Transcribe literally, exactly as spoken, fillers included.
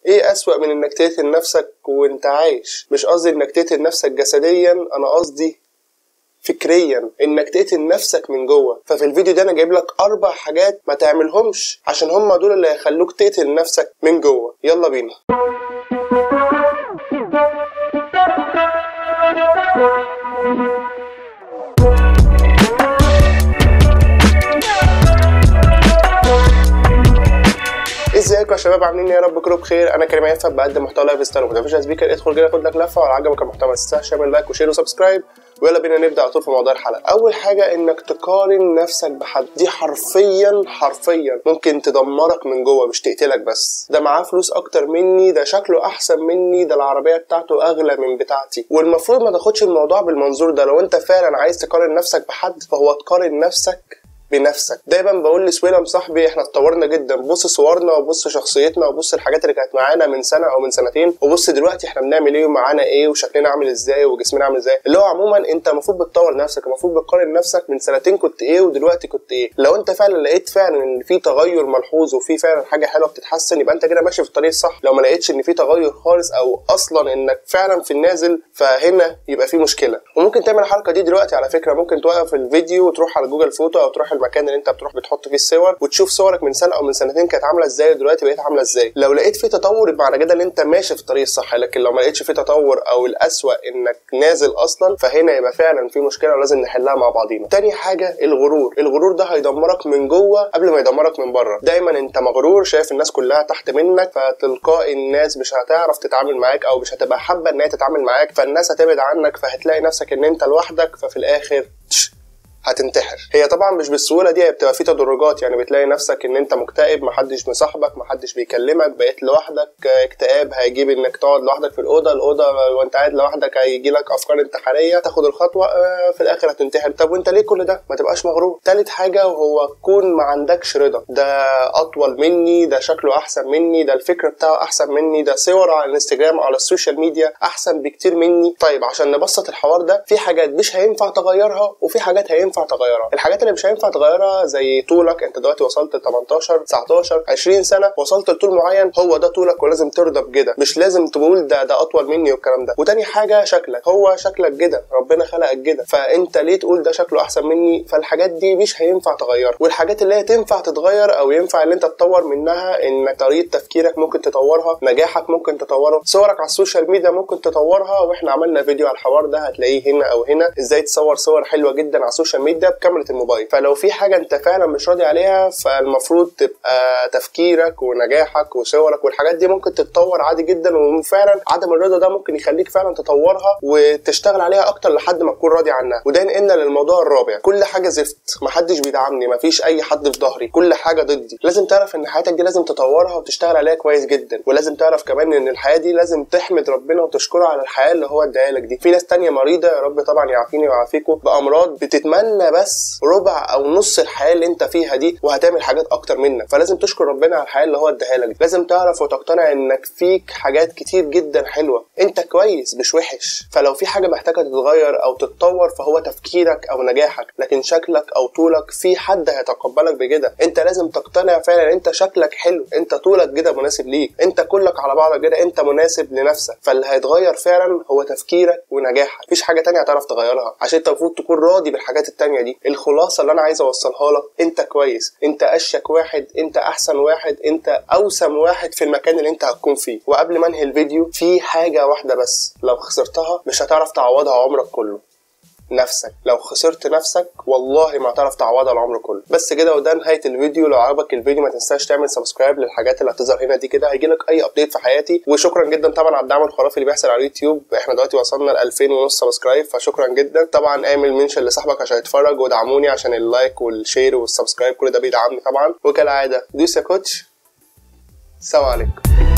ايه اسوأ من انك تقتل نفسك وانت عايش؟ مش قصدي انك تقتل نفسك جسديا، انا قصدي فكريا، انك تقتل نفسك من جوه. ففي الفيديو ده انا جايب لك اربع حاجات ما تعملهمش عشان هم دول اللي هيخلوك تقتل نفسك من جوه. يلا بينا. ازيكم يا شباب، عاملين ايه؟ يا رب كله بخير. انا كريم عيفة، بقدم محتوى لايف ستايل وموتيفيشن سبيكر. ادخل كده خد لك لفه، ولو عجبك المحتوى ما تنساش تعمل لايك وشير وسبسكرايب. ويلا بينا نبدا على طول في موضوع الحلقه. اول حاجه انك تقارن نفسك بحد، دي حرفيا حرفيا ممكن تدمرك من جوه مش تقتلك بس. ده معاه فلوس اكتر مني، ده شكله احسن مني، ده العربيه بتاعته اغلى من بتاعتي. والمفروض ما تاخدش الموضوع بالمنظور ده. لو انت فعلا عايز تقارن نفسك بحد فهو تقارن نفسك بنفسك. دايما بقول لسويلم صاحبي احنا اتطورنا جدا، بص صورنا وبص شخصيتنا وبص الحاجات اللي كانت معانا من سنه او من سنتين، وبص دلوقتي احنا بنعمل ايه ومعانا ايه وشكلنا عامل ازاي وجسمنا عامل ازاي. اللي هو عموما انت المفروض بتطور نفسك، المفروض بتقارن نفسك من سنتين كنت ايه ودلوقتي كنت ايه. لو انت فعلا لقيت فعلا ان في تغير ملحوظ وفي فعلا حاجه حلوه بتتحسن يبقى انت كده ماشي في الطريق الصح. لو ما لقيتش ان في تغير خالص او اصلا انك فعلا في النازل فهنا يبقى في مشكله. وممكن تعمل الحركه دي دلوقتي على فكره. ممكن توقف الفيديو وتروح على جوجل فوتو او تروح المكان اللي انت بتروح بتحط فيه الصور وتشوف صورك من سنه او من سنتين كانت عامله ازاي ودلوقتي بقيت عامله ازاي. لو لقيت في تطور يبقى معنى كده ان انت ماشي في الطريق الصح. لكن لو ما لقيتش في تطور او الاسوأ انك نازل اصلا فهنا يبقى فعلا في مشكله ولازم نحلها مع بعضينا. تاني حاجه الغرور. الغرور ده هيدمرك من جوه قبل ما يدمرك من بره. دايما انت مغرور، شايف الناس كلها تحت منك، فتلقائي الناس مش هتعرف تتعامل معاك او مش هتبقى حابه ان هي تتعامل معاك، فالناس هتبعد عنك، فهتلاقي نفسك ان انت لوحدك، ففي الاخر هتنتحر. هي طبعا مش بالسهوله دي، بتبقى في تدرجات. يعني بتلاقي نفسك ان انت مكتئب، محدش مصاحبك، محدش بيكلمك، بقيت لوحدك. اكتئاب هيجيب انك تقعد لوحدك في الاوضه، الاوضه وانت قاعد لوحدك هيجي لك افكار انتحاريه، تاخد الخطوه في الاخر هتنتحر. طب وانت ليه كل ده؟ ما تبقاش مغرور. ثالث حاجه وهو تكون ما عندكش رضا. ده اطول مني، ده شكله احسن مني، ده الفكره بتاعه احسن مني، ده صور على الانستجرام او على السوشيال ميديا احسن بكتير مني. طيب عشان نبسط الحوار ده، في حاجات مش هينفع تغيرها وفي حاجات هينفع تغيرها. الحاجات اللي مش هينفع تغيرها زي طولك، انت دلوقتي وصلت ل تمنتاشر تسعتاشر عشرين سنه، وصلت لطول معين، هو ده طولك ولازم ترضى بكده، مش لازم تقول ده ده اطول مني والكلام ده. وتاني حاجه شكلك، هو شكلك كده، ربنا خلقك كده، فانت ليه تقول ده شكله احسن مني؟ فالحاجات دي مش هينفع تغيرها. والحاجات اللي هي تنفع تتغير او ينفع ان انت تطور منها، ان طريقه تفكيرك ممكن تطورها، نجاحك ممكن تطوره، صورك على السوشيال ميديا ممكن تطورها، واحنا عملنا فيديو على الحوار ده هتلاقيه هنا او هنا، ازاي تصور صور حلوه جدا على السوشيال ميديا بكاميرا الموبايل. فلو في حاجه انت فعلا مش راضي عليها فالمفروض تبقى تفكيرك ونجاحك وصورك والحاجات دي ممكن تتطور عادي جدا. وفعلا عدم الرضا ده ممكن يخليك فعلا تطورها وتشتغل عليها اكتر لحد ما تكون راضي عنها. وده ينقلنا للموضوع الرابع، كل حاجه زفت، محدش بيدعمني، مفيش اي حد في ظهري، كل حاجه ضدي. لازم تعرف ان حياتك دي لازم تطورها وتشتغل عليها كويس جدا. ولازم تعرف كمان ان الحياه دي لازم تحمد ربنا وتشكره على الحياه اللي هو اداها لك دي. في ناس تانية مريضه، يا رب طبعا يعافيني ويعافيكم، بامراض بتتمنى بس ربع او نص الحياه اللي انت فيها دي وهتعمل حاجات اكتر منك. فلازم تشكر ربنا على الحياه اللي هو اداها لك. لازم تعرف وتقتنع انك فيك حاجات كتير جدا حلوه، انت كويس مش وحش. فلو في حاجه محتاجه تتغير او تتطور فهو تفكيرك او نجاحك، لكن شكلك او طولك في حد هيتقبلك بكده. انت لازم تقتنع فعلا انت شكلك حلو، انت طولك كده مناسب ليك، انت كلك على بعضك كده انت مناسب لنفسك. فاللي هيتغير فعلا هو تفكيرك ونجاحك، مفيش حاجه تانية هتعرف تغيرها، عشان انت المفروض تكون راضي بالحاجات التانية دي. الخلاصه اللي انا عايز اوصلها لك، انت كويس، انت اشك واحد، انت احسن واحد، انت اوسم واحد في المكان اللي انت هتكون فيه. وقبل ما انهي الفيديو، في حاجه واحده بس لو خسرتها مش هتعرف تعوضها عمرك كله، نفسك. لو خسرت نفسك والله ما هتعرف تعوضها العمر كله. بس كده وده نهايه الفيديو. لو عجبك الفيديو ما تنساش تعمل سبسكرايب للحاجات اللي هتظهر هنا دي، كده هيجيلك اي ابديت في حياتي. وشكرا جدا طبعا على الدعم الخرافي اللي بيحصل على اليوتيوب. احنا دلوقتي وصلنا ل ألفين ونص سبسكرايب، فشكرا جدا. طبعا اعمل منشن لصاحبك عشان يتفرج، ودعموني عشان اللايك والشير والسبسكرايب، كل ده بيدعمني طبعا. وكالعاده دوس يا كوتش. سلام عليكم.